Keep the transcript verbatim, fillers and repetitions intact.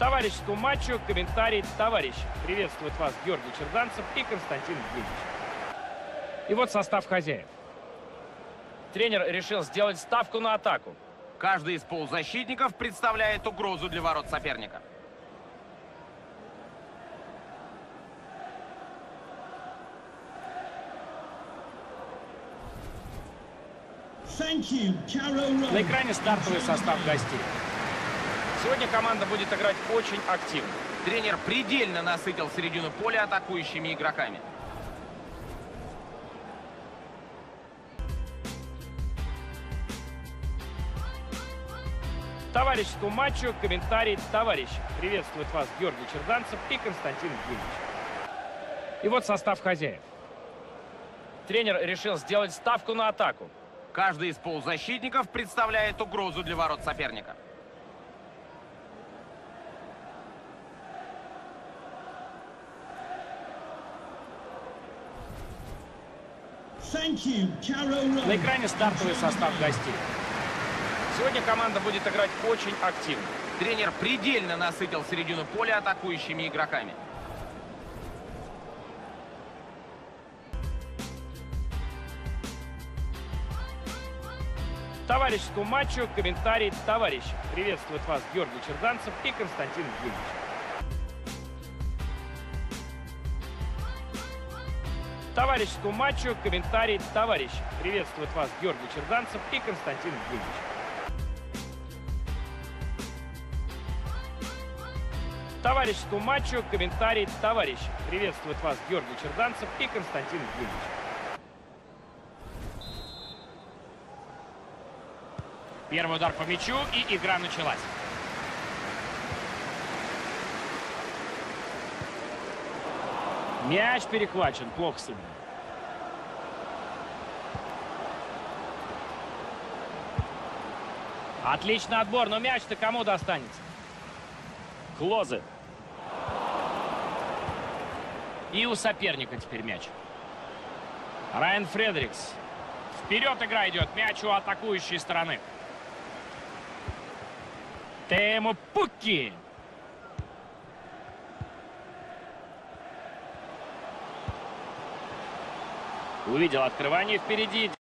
Товарищескому матчу комментарий товарищ. Приветствует вас Георгий Черданцев и Константин Дмитриевич. И вот состав хозяев. Тренер решил сделать ставку на атаку. Каждый из полузащитников представляет угрозу для ворот соперника. На экране стартовый состав гостей. Сегодня команда будет играть очень активно. Тренер предельно насытил середину поля атакующими игроками. Товарищескому матчу комментарий товарищ. Приветствует вас Георгий Черданцев и Константин Дмитриевич. И вот состав хозяев. Тренер решил сделать ставку на атаку. Каждый из полузащитников представляет угрозу для ворот соперника. На экране стартовый состав гостей. Сегодня команда будет играть очень активно. Тренер предельно насытил середину поля атакующими игроками. Товарищескому матчу комментарий товарищ. Приветствует вас Георгий Черданцев и Константин Дмитриевич. Товарищескому матчу комментарий товарищ. Приветствует вас Георгий Черданцев и Константин Дмитриевич. Товарищескому матчу комментарий товарищ. Приветствует вас Георгий Черданцев и Константин Дмитриевич. Первый удар по мячу, и игра началась. Мяч перехвачен. Плохо сыгран. Отличный отбор, но мяч-то кому достанется? Клозе. И у соперника теперь мяч. Райан Фредерикс. Вперед игра идет. Мяч у атакующей стороны. Тему Пукки. Увидел открывание впереди.